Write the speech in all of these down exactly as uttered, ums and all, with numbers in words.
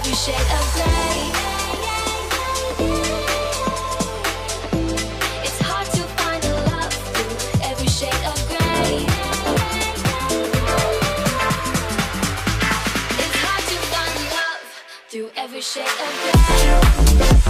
every shade of grey. It's hard to find a love through every shade of grey. It's hard to find love through every shade of grey.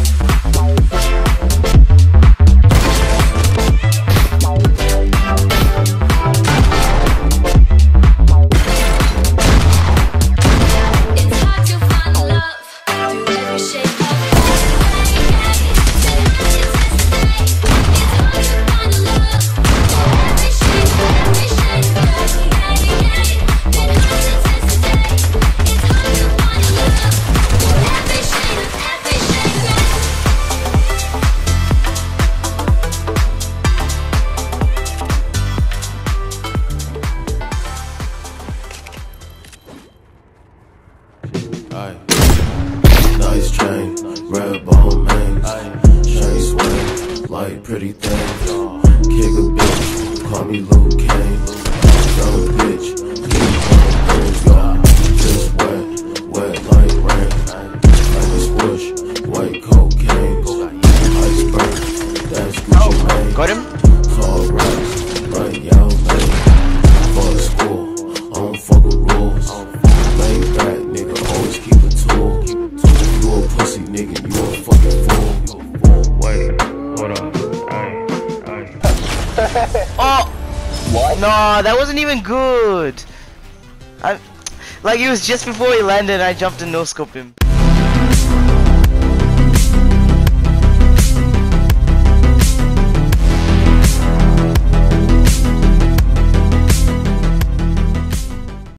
Nice chain, red bone mains, chain swing, like pretty things. Kick a bitch, call me Luke Kane. Young bitch, keep on things, y'all. Just wet, wet like rain. Like a squish, white cocaine. Iceberg, that's Gucci Mane. Got him? Tall racks, like Yao Ming. Fuck school, I don't fuck with rules. Lay back, nigga, always keep a tool. You a pussy nigga, you a fucking fool. Wait, hold up. Aye, aye. Oh! What? No, that wasn't even good. I, like, it was just before he landed and I jumped and no-scoped him.